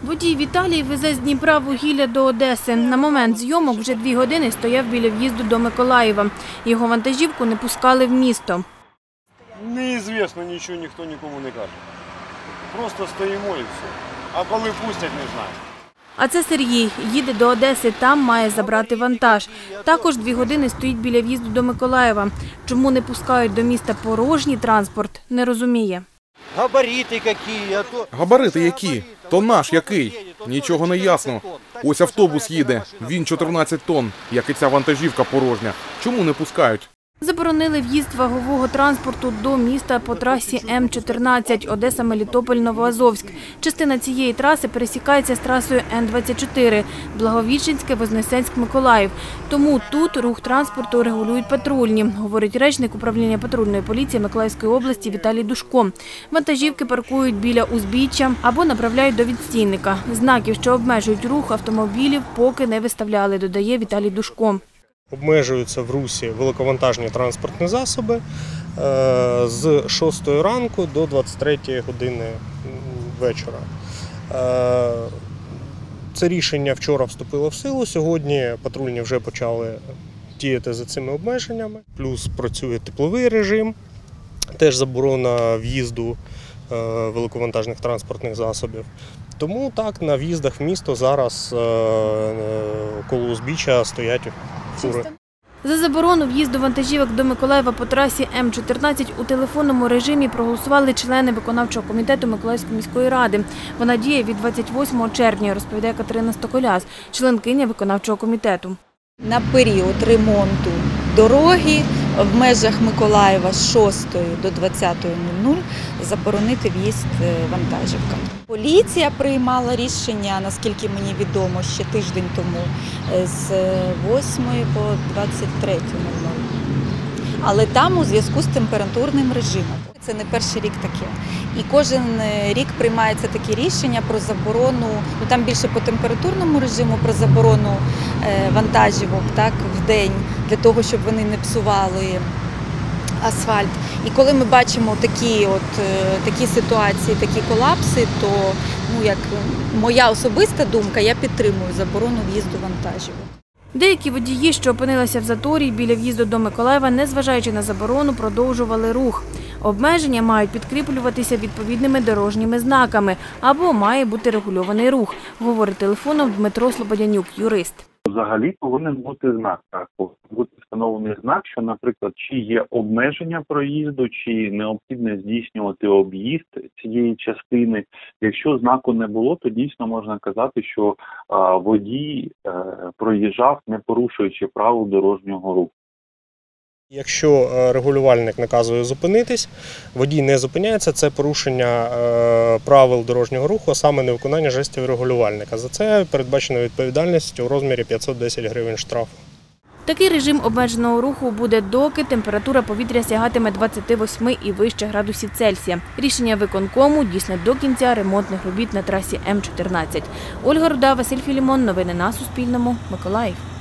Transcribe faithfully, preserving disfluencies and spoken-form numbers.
Водій Віталій везе з Дніпра вугілля до Одеси. На момент зйомок вже дві години стояв біля в'їзду до Миколаєва. Його вантажівку не пускали в місто. Неізвісно, нічого ніхто нікому не каже. Просто стоїмо і все. А коли пустять, не знаю. А це Сергій. Їде до Одеси, там має забрати вантаж. Також дві години стоїть біля в'їзду до Миколаєва. Чому не пускають до міста порожній транспорт, не розуміє. Габарити які? То... Габарити які? Тоннаж який? Нічого не ясно. Ось автобус їде, він чотирнадцять тонн, як і ця вантажівка порожня. Чому не пускають? Заборонили в'їзд вагового транспорту до міста по трасі М чотирнадцять Одеса-Мелітополь-Новоазовськ. Частина цієї траси пересікається з трасою Н двадцять чотири Благовіщенське-Вознесенськ-Миколаїв. Тому тут рух транспорту регулюють патрульні, говорить речник управління патрульної поліції Миколаївської області Віталій Душко. Вантажівки паркують біля узбіччя або направляють до відстійника. Знаків, що обмежують рух автомобілів, поки не виставляли, додає Віталій Душко. Обмежуються в русі великовантажні транспортні засоби з шостої ранку до двадцять третьої години вечора. Це рішення вчора вступило в силу, сьогодні патрульні вже почали діяти за цими обмеженнями. Плюс працює тепловий режим, теж заборона в'їзду великовантажних транспортних засобів. Тому так, на в'їздах в місто зараз коло узбіччя стоять фури. За заборону в'їзду вантажівок до Миколаєва по трасі М чотирнадцять у телефонному режимі проголосували члени виконавчого комітету Миколаївської міської ради. Вона діє від двадцять восьмого червня, розповідає Катерина Стоколяс, членкиня виконавчого комітету. На період ремонту дороги в межах Миколаєва з шостої до двадцятої заборонити в'їзд вантажівкам. Поліція приймала рішення, наскільки мені відомо, ще тиждень тому, з восьмої по двадцять третю. Але там у зв'язку з температурним режимом. Це не перший рік таке. І кожен рік приймається таке рішення про заборону, ну там більше по температурному режиму, про заборону вантажівок так, в день, для того, щоб вони не псували асфальт. І коли ми бачимо такі, от, такі ситуації, такі колапси, то ну, як моя особиста думка, я підтримую заборону в'їзду вантажівок. Деякі водії, що опинилися в заторі біля в'їзду до Миколаєва, незважаючи на заборону, продовжували рух. Обмеження мають підкріплюватися відповідними дорожніми знаками або має бути регульований рух, говорить телефоном Дмитро Слободянюк, юрист. Взагалі повинен бути знак, так, повинен бути встановлений знак, що, наприклад, чи є обмеження проїзду, чи необхідно здійснювати об'їзд цієї частини. Якщо знаку не було, то дійсно можна казати, що а, водій а, проїжджав, не порушуючи правил дорожнього руху. Якщо регулювальник наказує зупинитись, водій не зупиняється, це порушення правил дорожнього руху, а саме невиконання жестів регулювальника. За це передбачена відповідальність у розмірі п'ятсот десять гривень штрафу. Такий режим обмеженого руху буде, доки температура повітря сягатиме двадцяти восьми і вище градусів Цельсія. Рішення виконкому дійсне до кінця ремонтних робіт на трасі М чотирнадцять. Ольга Руда, Василь Філімон. Новини на Суспільному. Миколаїв.